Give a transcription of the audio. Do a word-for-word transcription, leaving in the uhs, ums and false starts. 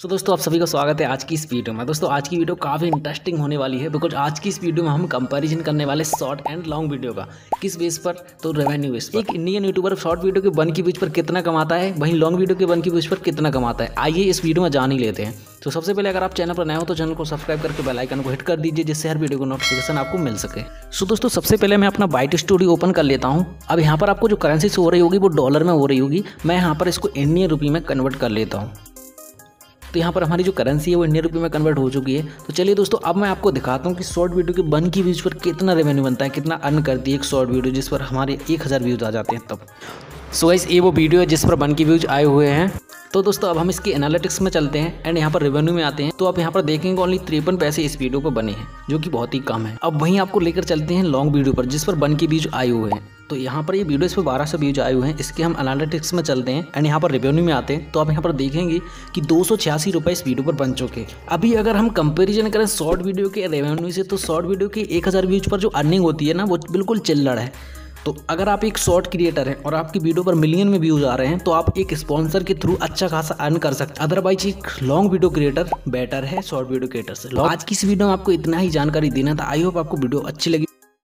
सो so, दोस्तों आप सभी का स्वागत है आज की इस वीडियो में। दोस्तों आज की वीडियो काफ़ी इंटरेस्टिंग होने वाली है बिकॉज आज की इस वीडियो में हम कंपैरिजन करने वाले शॉर्ट एंड लॉन्ग वीडियो का। किस बेस पर? तो रेवेन्यू बेस पर। एक इंडियन यूट्यूबर शॉर्ट वीडियो के वन की व्यूज पर कितना कमाता है, वहीं लॉन्ग वीडियो के वन की व्यूज पर कितना कमाता है, आइए इस वीडियो में जान ही लेते हैं। तो सबसे पहले अगर आप चैनल पर नए हो तो चैनल को सब्सक्राइब करके बेल आइकन को हिट कर दीजिए जिससे हर वीडियो को नोटिफिकेशन आपको मिल सके। सो दोस्तों सबसे पहले मैं अपना बाइट स्टूडियो ओपन कर लेता हूँ। अब यहाँ पर आपको जो करेंसी हो रही होगी वो डॉलर में हो रही होगी। मैं यहाँ पर इसको इंडियन रुपये में कन्वर्ट कर लेता हूँ। तो यहाँ पर हमारी जो करेंसी है वो इंडियन रुपये में कन्वर्ट हो चुकी है। तो चलिए दोस्तों अब मैं आपको दिखाता हूँ कि शॉर्ट वीडियो के वन की व्यूज़ पर कितना रेवेन्यू बनता है, कितना अर्न करती है एक शॉर्ट वीडियो जिस पर हमारे एक हज़ार व्यूज़ आ जाते हैं तब। सो गाइस ये वो वीडियो है जिस पर वन की व्यूज़ आए हुए हैं। तो दोस्तों अब हम इसके एनालिटिक्स में चलते हैं एंड यहाँ पर रेवेन्यू में आते हैं। तो आप यहाँ पर देखेंगे ओनली तिरपन पैसे इस वीडियो को बने हैं जो कि बहुत ही कम है। अब वहीं आपको लेकर चलते हैं लॉन्ग वीडियो पर जिस पर वन की व्यूज आए हुए हैं। तो यहाँ पर ये वीडियो इस पर बारह सौ व्यूज आए हुए हैं। इसके हम एनालिटिक्स में चलते हैं एंड यहाँ पर रेवेन्यू में आते हैं। तो आप यहाँ पर देखेंगे कि दो सौ छियासी रुपये इस वीडियो पर बन चुके। अभी अगर हम कंपेरिजन करें शॉर्ट वीडियो के रेवेन्यू से तो शॉर्ट वीडियो के एक हज़ार व्यूज पर जो अर्निंग होती है ना वो बिल्कुल चिल्लड़ है। तो अगर आप एक शॉर्ट क्रिएटर हैं और आपकी वीडियो पर मिलियन में व्यूज आ रहे हैं तो आप एक स्पॉन्सर के थ्रू अच्छा खासा अर्न कर सकते हैं। अदरवाइज एक लॉन्ग वीडियो क्रिएटर बेटर है शॉर्ट वीडियो क्रिएटर से। आज की इस वीडियो में आपको इतना ही जानकारी देना था। आई होप आपको वीडियो अच्छी लगी।